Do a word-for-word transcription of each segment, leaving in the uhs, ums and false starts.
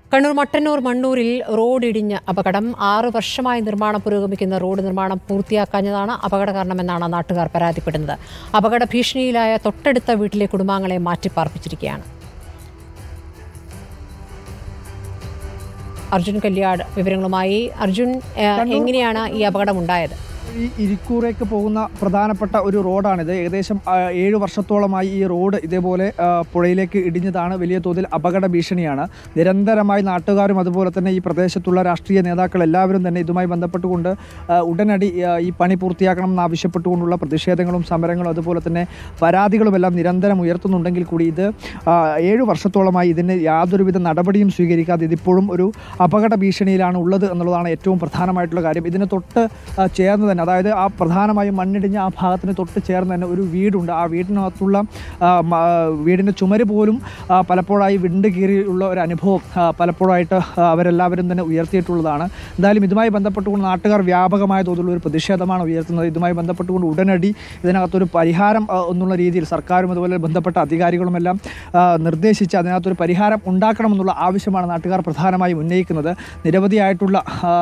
കണ്ണൂർ മട്ടന്നൂർ മണ്ണൂരിൽ റോഡ് ഇടിഞ്ഞ അപകടം ആറ് വർഷമായി നിർമ്മാണം പുരോഗമിക്കുന്ന റോഡ് നിർമ്മാണം പൂർത്തിയാക്കാഞ്ഞതാണ് അപകട കാരണമെന്നാണ് നാട്ടുകാർ പരാതിപ്പെടുന്നത്. അപകട ഭീഷണിയിലായ തൊട്ടടുത്ത വീട്ടിലെ കുടുംബാംഗങ്ങളെ മാറ്റിപ്പാർപ്പിച്ചിരിക്കുകയാണ്. അർജുൻ കല്യാട് വിവരങ്ങളുമായി. അർജുൻ, എങ്ങനെയാണ് ഈ അപകടം ഉണ്ടായത്? ഈ ഇരിക്കൂറേക്ക് പോകുന്ന പ്രധാനപ്പെട്ട ഒരു റോഡാണിത്. ഏകദേശം ഏഴ് വർഷത്തോളമായി ഈ റോഡ് ഇതേപോലെ പുഴയിലേക്ക് ഇടിഞ്ഞതാണ്. വലിയ തോതിൽ അപകട ഭീഷണിയാണ്. നിരന്തരമായി നാട്ടുകാരും അതുപോലെ തന്നെ ഈ പ്രദേശത്തുള്ള രാഷ്ട്രീയ നേതാക്കൾ എല്ലാവരും തന്നെ ഇതുമായി ബന്ധപ്പെട്ടുകൊണ്ട് ഉടനടി ഈ പണി പൂർത്തിയാക്കണം എന്നാവശ്യപ്പെട്ടുകൊണ്ടുള്ള പ്രതിഷേധങ്ങളും സമരങ്ങളും അതുപോലെ തന്നെ പരാതികളുമെല്ലാം നിരന്തരം ഉയർത്തുന്നുണ്ടെങ്കിൽ കൂടി ഇത് ഏഴു വർഷത്തോളമായി ഇതിന് യാതൊരുവിധ നടപടിയും സ്വീകരിക്കാതെ ഇതിപ്പോഴും ഒരു അപകട ഭീഷണിയിലാണ് ഉള്ളത് എന്നുള്ളതാണ് ഏറ്റവും പ്രധാനമായിട്ടുള്ള കാര്യം. ഇതിന് തൊട്ട് ചേർന്ന് തന്നെ, അതായത് ആ പ്രധാനമായും മണ്ണിടിഞ്ഞ ആ ഭാഗത്തിന് തൊട്ട് ചേർന്ന് തന്നെ ഒരു വീടുണ്ട്. ആ വീടിനകത്തുള്ള വീടിൻ്റെ ചുമര് പോലും പലപ്പോഴായി വിണ്ട് കീറിയുള്ള ഒരു അനുഭവം പലപ്പോഴായിട്ട് അവരെല്ലാവരും തന്നെ ഉയർത്തിയിട്ടുള്ളതാണ്. എന്തായാലും ഇതുമായി ബന്ധപ്പെട്ടുകൊണ്ട് നാട്ടുകാർ വ്യാപകമായ തോതിലുള്ള ഒരു പ്രതിഷേധമാണ് ഉയർത്തുന്നത്. ഇതുമായി ബന്ധപ്പെട്ടുകൊണ്ട് ഉടനടി ഇതിനകത്തൊരു പരിഹാരം എന്നുള്ള രീതിയിൽ സർക്കാരും അതുപോലെ ബന്ധപ്പെട്ട അധികാരികളുമെല്ലാം നിർദ്ദേശിച്ച് അതിനകത്തൊരു പരിഹാരം ഉണ്ടാക്കണമെന്നുള്ള ആവശ്യമാണ് നാട്ടുകാർ പ്രധാനമായും ഉന്നയിക്കുന്നത്. നിരവധിയായിട്ടുള്ള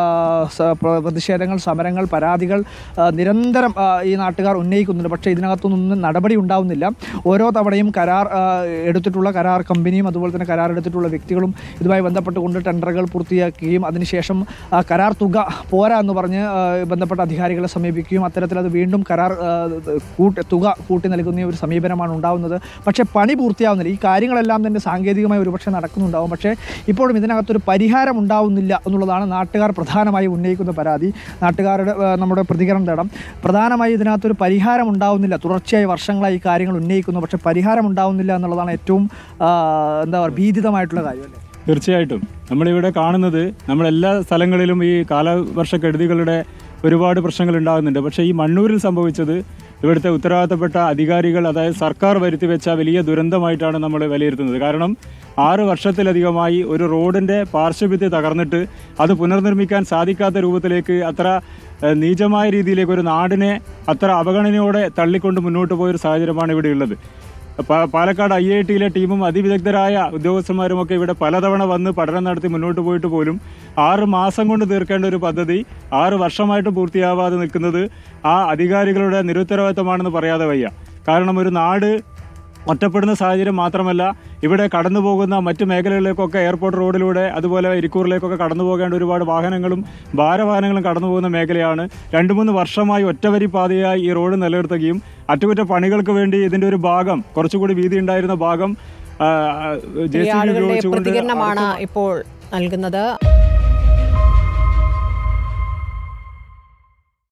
പ്രതിഷേധങ്ങൾ, സമരങ്ങൾ, പരാതികൾ നിരന്തരം ഈ നാട്ടുകാർ ഉന്നയിക്കുന്നുണ്ട്. പക്ഷേ ഇതിനകത്തൊന്നും നടപടി ഉണ്ടാവുന്നില്ല. ഓരോ തവണയും കരാർ എടുത്തിട്ടുള്ള കരാർ കമ്പനിയും അതുപോലെ തന്നെ കരാർ എടുത്തിട്ടുള്ള വ്യക്തികളും ഇതുമായി ബന്ധപ്പെട്ടുകൊണ്ട് ടെൻഡറുകൾ പൂർത്തിയാക്കുകയും അതിനുശേഷം കരാർ തുക പോരാ എന്ന് പറഞ്ഞ് ബന്ധപ്പെട്ട അധികാരികളെ സമീപിക്കുകയും അത്തരത്തിൽ അത് വീണ്ടും കരാർ കൂട്ടി തുക കൂട്ടി നൽകുന്ന ഒരു സമീപനമാണ് ഉണ്ടാവുന്നത്. പക്ഷേ പണി പൂർത്തിയാവുന്നില്ല. ഈ കാര്യങ്ങളെല്ലാം തന്നെ സാങ്കേതികമായി ഒരുപക്ഷെ നടക്കുന്നുണ്ടാവും. പക്ഷേ ഇപ്പോഴും ഇതിനകത്തൊരു പരിഹാരം ഉണ്ടാവുന്നില്ല എന്നുള്ളതാണ് നാട്ടുകാർ പ്രധാനമായും ഉന്നയിക്കുന്ന പരാതി. നാട്ടുകാരുടെ നമ്മുടെ പ്രതികരണം തേടാം. പ്രധാനമായി ഇതിനകത്തൊരു പരിഹാരം ഉണ്ടാവുന്നില്ല. തുടർച്ചയായി വർഷങ്ങളായി ഈ കാര്യങ്ങൾ ഉന്നയിക്കുന്നു, പക്ഷേ പരിഹാരം ഉണ്ടാവുന്നില്ല എന്നുള്ളതാണ് ഏറ്റവും എന്താ പറയുക ഭീതിതമായിട്ടുള്ള കാര്യം, അല്ലേ? തീർച്ചയായിട്ടും നമ്മളിവിടെ കാണുന്നത് നമ്മളെല്ലാ സ്ഥലങ്ങളിലും ഈ കാലവർഷക്കെടുതികളുടെ ഒരുപാട് പ്രശ്നങ്ങൾ ഉണ്ടാകുന്നുണ്ട്. പക്ഷേ ഈ മണ്ണൂരിൽ സംഭവിച്ചത് ഇവിടുത്തെ ഉത്തരവാദിത്തപ്പെട്ട അധികാരികൾ, അതായത് സർക്കാർ വരുത്തി വെച്ച വലിയ ദുരന്തമായിട്ടാണ് നമ്മൾ വിലയിരുത്തുന്നത്. കാരണം ആറ് വർഷത്തിലധികമായി ഒരു റോഡിൻ്റെ പാർശ്വഭിത്തി തകർന്നിട്ട് അത് പുനർനിർമ്മിക്കാൻ സാധിക്കാത്ത രൂപത്തിലേക്ക് അത്ര നീചമായ രീതിയിലേക്ക് ഒരു നാടിനെ അത്ര അവഗണനയോടെ തള്ളിക്കൊണ്ട് മുന്നോട്ട് പോയൊരു സാഹചര്യമാണ് ഇവിടെ ഉള്ളത്. പാലക്കാട് ഐ ഐ ടിയിലെ ടീമും അതിവിദഗ്ധരായ ഉദ്യോഗസ്ഥന്മാരുമൊക്കെ ഇവിടെ പലതവണ വന്ന് പഠനം നടത്തി മുന്നോട്ട് പോയിട്ട് പോലും ആറ് മാസം കൊണ്ട് തീർക്കേണ്ട ഒരു പദ്ധതി ആറ് വർഷമായിട്ട് പൂർത്തിയാവാതെ നിൽക്കുന്നത് ആ അധികാരികളുടെ നിരുത്തരവാദിത്തമാണെന്ന് പറയാതെ വയ്യ. കാരണം ഒരു നാട് ഒറ്റപ്പെടുന്ന സാഹചര്യം മാത്രമല്ല, ഇവിടെ കടന്നു പോകുന്ന മറ്റ് മേഖലകളിലേക്കൊക്കെ എയർപോർട്ട് റോഡിലൂടെ അതുപോലെ ഇരിക്കൂറിലേക്കൊക്കെ കടന്നു പോകേണ്ട ഒരുപാട് വാഹനങ്ങളും ഭാരവാഹനങ്ങളും കടന്നു പോകുന്ന മേഖലയാണ്. രണ്ട് മൂന്ന് വർഷമായി ഒറ്റവരി പാതയായി ഈ റോഡ് നിലനിർത്തുകയും അറ്റകുറ്റ പണികൾക്ക് വേണ്ടി ഇതിൻ്റെ ഒരു ഭാഗം, കുറച്ചുകൂടി വീതി ഉണ്ടായിരുന്ന ഭാഗം ജെ സി ബി ഉപയോഗിച്ചുകൊണ്ട് പ്രതികരണമാണ് ഇപ്പോൾ നൽകുന്നത്.